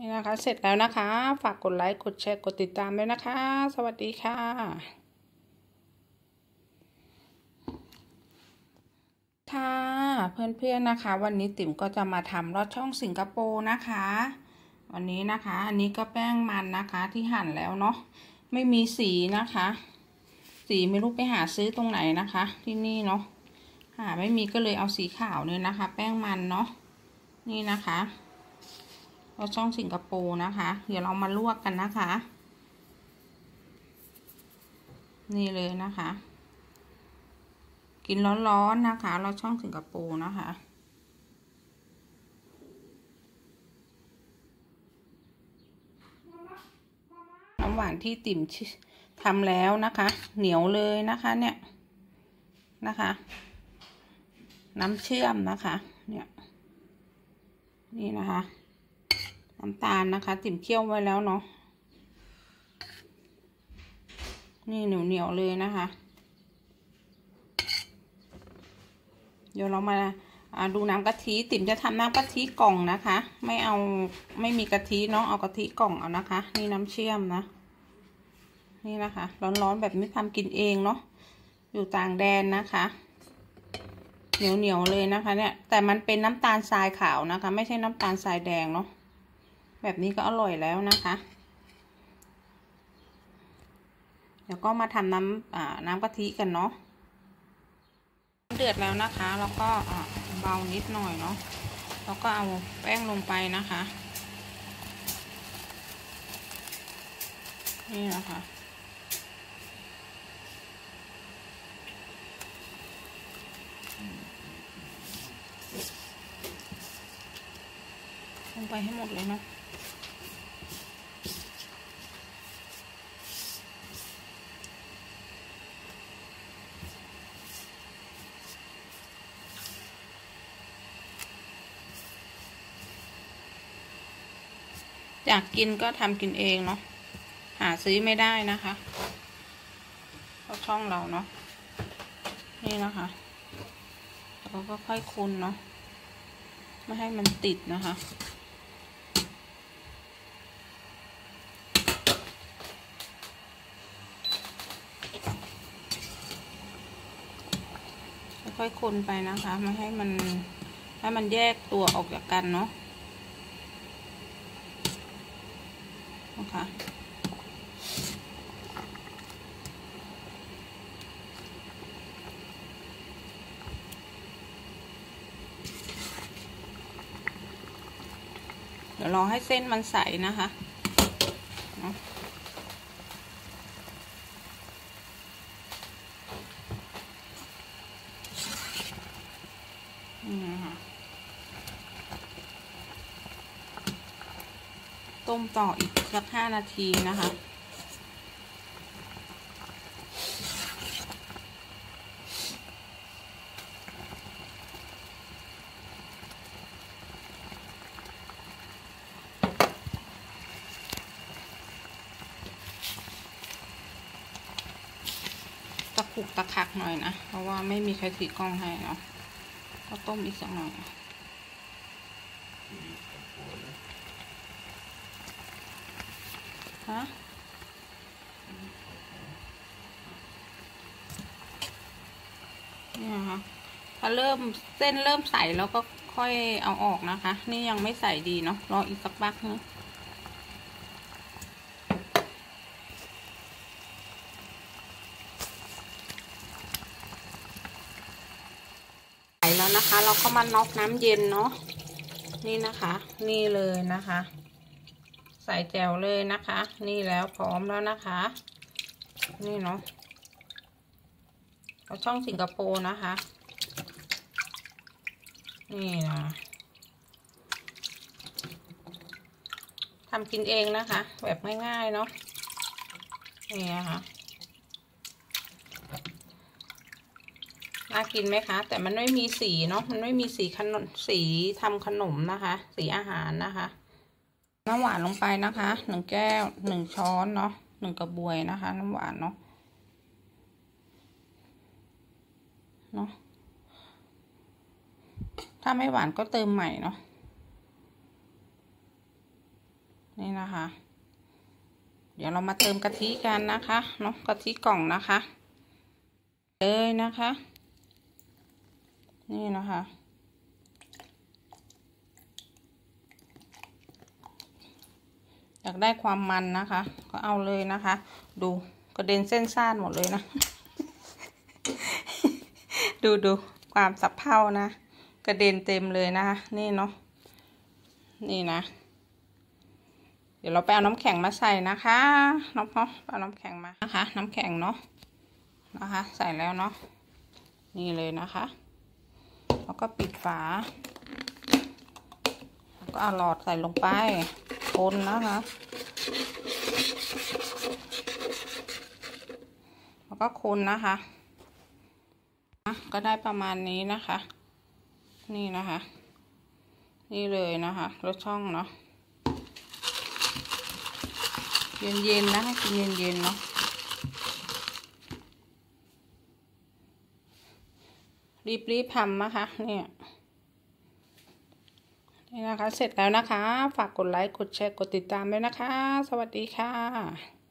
นี่นะคะเสร็จแล้วนะคะฝากกดไลค์กดแชร์กดติดตามด้วยนะคะสวัสดีค่ะค่ะเพื่อนๆนะคะวันนี้ติ๋มก็จะมาทำลอดช่องสิงคโปร์นะคะวันนี้นะคะอันนี้ก็แป้งมันนะคะที่หั่นแล้วเนาะไม่มีสีนะคะสีไม่รู้ไปหาซื้อตรงไหนนะคะที่นี่เนาะหาไม่มีก็เลยเอาสีขาวเนี่ยนะคะแป้งมันเนาะนี่นะคะลอดช่องสิงคโปร์นะคะเดี๋ยวเรามาลวกกันนะคะนี่เลยนะคะกินร้อนๆนะคะลอดช่องสิงคโปร์นะคะน้ำหวานที่ติ๋มทำแล้วนะคะเหนียวเลยนะคะเนี่ยนะคะน้ำเชื่อมนะคะเนี่ยนี่นะคะน้ำตาลนะคะติ๋มเคี่ยวไว้แล้วเนาะนี่เหนียวเลยนะคะเดี๋ยวเรามาดูน้ำกะทิติ๋มจะทำน้ำกะทิกล่องนะคะไม่มีกะทิเนาะเอากะทิกล่องเอานะคะนี่น้ำเชื่อมนะนี่นะคะร้อนๆแบบนี้ทำกินเองเนาะอยู่ต่างแดนนะคะเหนียวเลยนะคะเนี่ยแต่มันเป็นน้ำตาลทรายขาวนะคะไม่ใช่น้ำตาลทรายแดงเนาะแบบนี้ก็อร่อยแล้วนะคะเดี๋ยวก็มาทำน้ำกะทิกันเนาะเดือดแล้วนะคะแล้วก็เบานิดหน่อยเนาะแล้วก็เอาแป้งลงไปนะคะนี่นะคะลงไปให้หมดเลยเนาะอยากกินก็ทำกินเองเนาะหาซื้อไม่ได้นะคะเพราะช่องเราเนาะนี่นะคะเราก็ค่อยคนเนาะไม่ให้มันติดนะคะค่อยคนไปนะคะไม่ให้มันแยกตัวออกจากกันเนาะนะคะเดี๋ยวรอให้เส้นมันใสนะคะต้มต่ออีกสัก5 นาทีนะคะตะขุกตะคักหน่อยนะเพราะว่าไม่มีใครถือกล้องให้เนาะก็ต้มอีกสักหน่อยฮะนี่นะคะถ้าเส้นเริ่มใสแล้วก็ค่อยเอาออกนะคะนี่ยังไม่ใสดีเนาะรออีกสักพักนึงใสแล้วนะคะเราก็มาน็อกน้ำเย็นเนาะนี่นะคะนี่เลยนะคะใส่แจ่วเลยนะคะนี่แล้วพร้อมแล้วนะคะนี่เนาะเราช่องสิงคโปร์นะคะนี่นะทำกินเองนะคะแบบง่ายๆเนาะนี่นะคะน่ากินไหมคะแต่มันไม่มีสีเนาะมันไม่มีสีสีทำขนมนะคะสีอาหารนะคะน้ำหวานลงไปนะคะ1 แก้ว1 ช้อนเนาะ1 กระบวยนะคะน้ำหวานเนาะถ้าไม่หวานก็เติมใหม่เนาะนี่นะคะ เดี๋ยวเรามาเติมกะทิกันนะคะเนาะกะทิกล่องนะคะเลยนะคะนี่นะคะอยากได้ความมันนะคะก็เอาเลยนะคะดูกระเด็นเส้นซ่านหมดเลยนะ ดูความสับเพ่านะกระเด็นเต็มเลยนะคะนี่เนาะนี่นะเดี๋ยวเราไปเอาน้ำแข็งมาใส่นะคะเนาะเอาน้ำแข็งมานะคะน้ำแข็งเนาะนะคะใส่แล้วเนาะนี่เลยนะคะแล้วก็ปิดฝาแล้วก็เอาหลอดใส่ลงไปคนนะคะแล้วก็คนนะคะก็ได้ประมาณนี้นะคะนี่นะคะนี่เลยนะคะรสช่องเนาะเย็นๆนะให้กินเย็นๆเนาะรีบทำนะคะเนี่ยนี่นะคะเสร็จแล้วนะคะฝากกดไลค์กดแชร์กดติดตามด้วยนะคะสวัสดีค่ะ